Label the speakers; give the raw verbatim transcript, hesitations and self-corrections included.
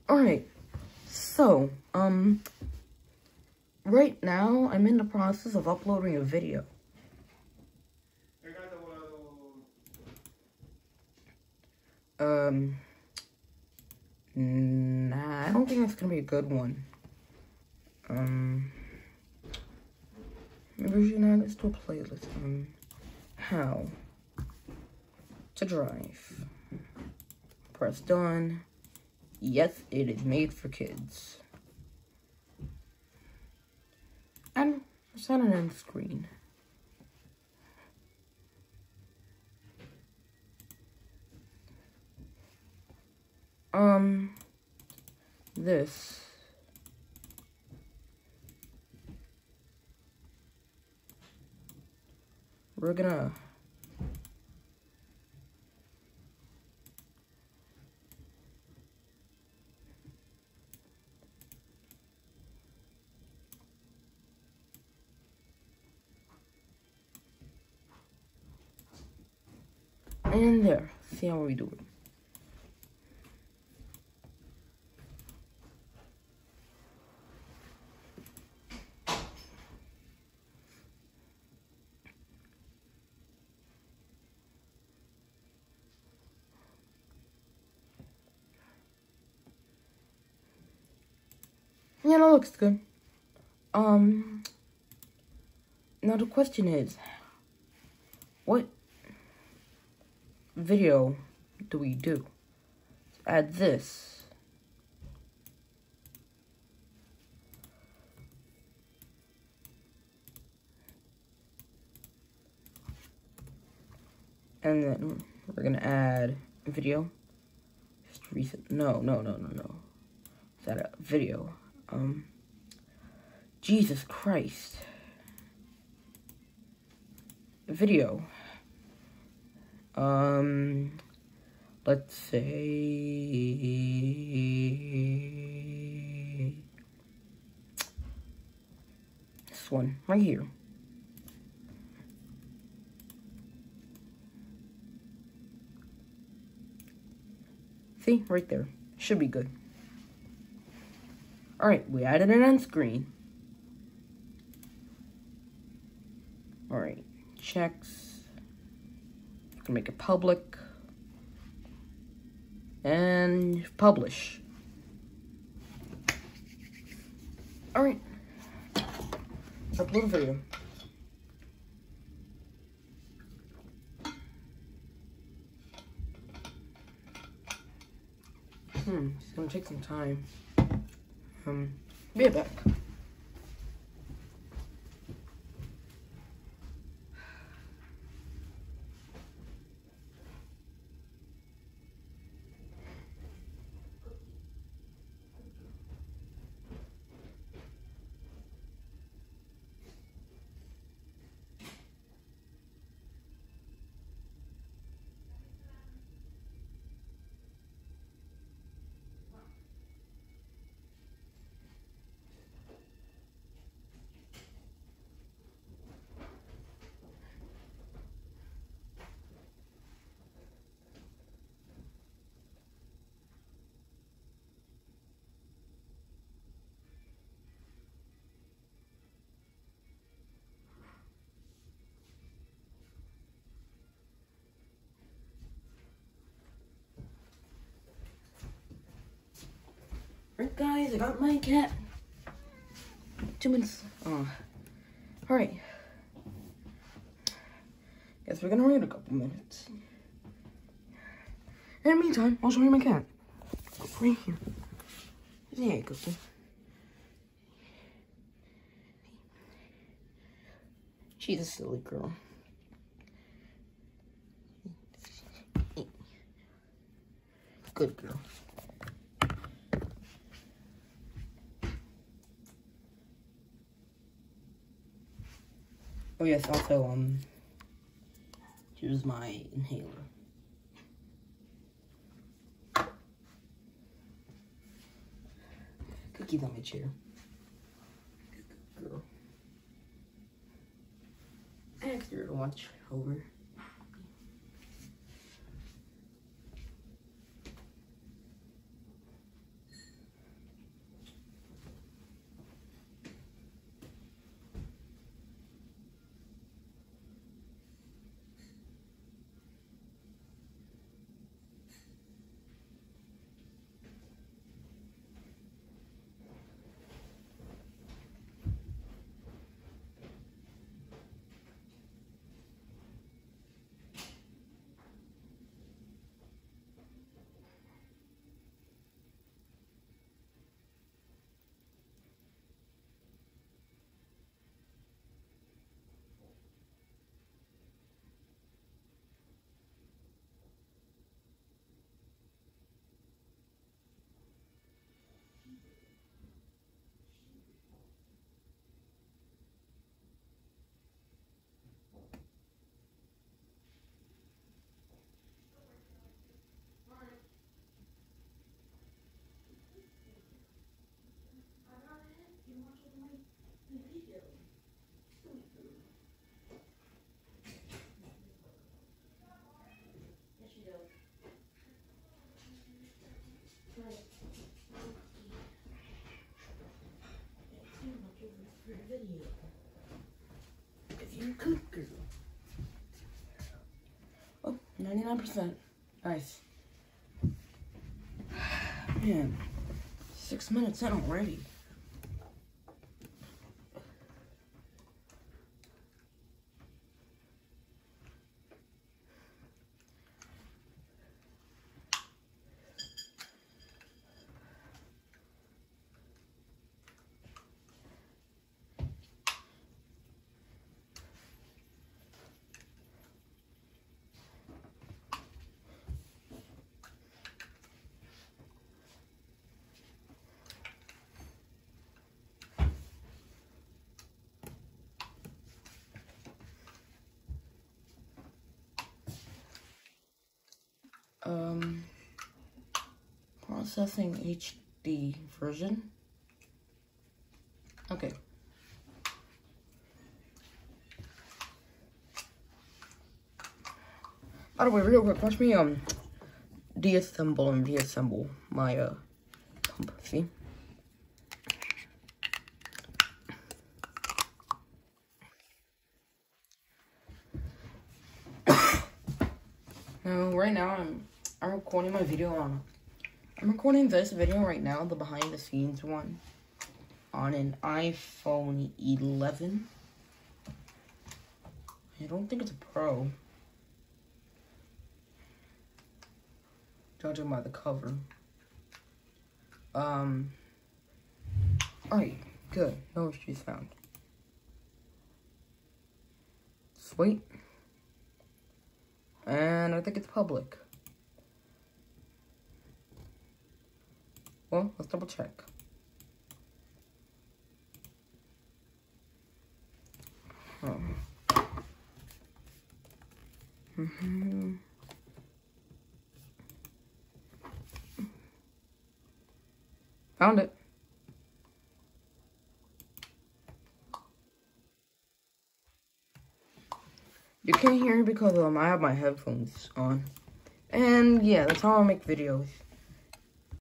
Speaker 1: Alright, so, um, right now, I'm in the process of uploading a video. Um, nah, I don't think that's gonna be a good one. Um, maybe we should add this to a playlist. Um, how to drive. Press done. Yes, it is made for kids. And set an end screen. Um, this. We're gonna and there. See how we do it. Yeah, that looks good. Um, now the question is, what video do we do? Add this. And then we're gonna add a video. Just recent. No, no, no, no, no. Is that a video? Um, Jesus Christ. Video. Um, let's say this one right here. See, right there. Should be good. Alright, we added it on screen. Alright, checks. Gonna make it public. And publish. Alright. Upload a video. Hmm, it's gonna take some time. Um, be right back. Alright guys, I got my cat. Two minutes. Oh. Alright. Guess we're gonna wait a couple minutes. In the meantime, I'll show you my cat. Right here. There you go. She's a silly girl. Good girl. Oh yes, also, um, here's my inhaler. Cookie's on my chair. Good girl. I asked her to watch over. for a video. If you could, girl. Oh, ninety-nine percent. Nice. Man, six minutes in already. Um, processing H D version. Okay. By the way, real quick, watch me um deassemble and reassemble my uh pump. See? Now, right now, I'm I'm recording my video on. I'm recording this video right now, the behind the scenes one, on an iPhone eleven. I don't think it's a Pro, judging by the cover. Um. Alright, good. No issues found. Sweet. And I think it's public. Well, let's double check. Huh. Mm-hmm. Found it. You can't hear me because um I have my headphones on. And yeah, that's how I make videos.